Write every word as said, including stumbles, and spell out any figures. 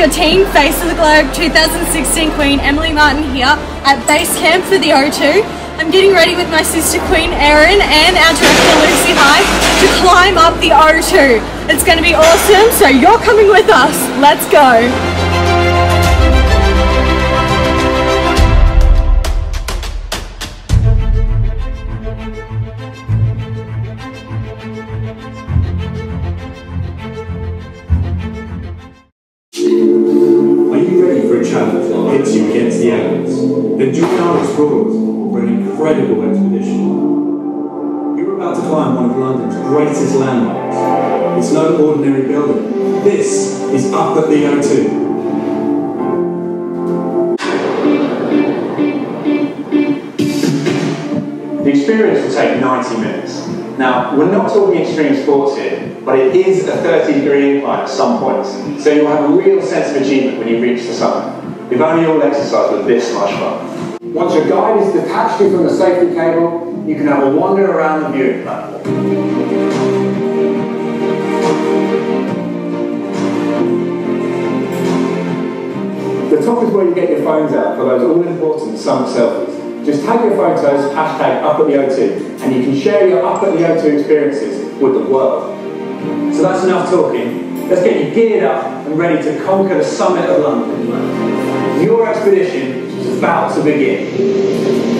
your team Face of the Globe two thousand sixteen Queen Emily Martin here at base camp for the O two. I'm getting ready with my sister Queen Erin and our director Lucy Hyde to climb up the O two. It's going to be awesome, so you're coming with us. Let's go. Are you ready for a challenge that hits you against the elements? Then join our explorers for an incredible expedition. You're about to climb one of London's greatest landmarks. It's no ordinary building. This is up at the O two. The experience will take ninety minutes. Now, we're not talking extreme sports here, but it is a thirty degree incline at some points, so you'll have a real sense of achievement when you reach the summit. We've only all exercised with this much fun. Once your guide is detached you from the safety cable, you can have a wander around the viewing platform. The top is where you get your phones out for those all-important summit selfies. Just tag your photos, hashtag up at the O two, and you can share your up at the O two experiences with the world. So that's enough talking. Let's get you geared up and ready to conquer the summit of London. Your expedition is about to begin.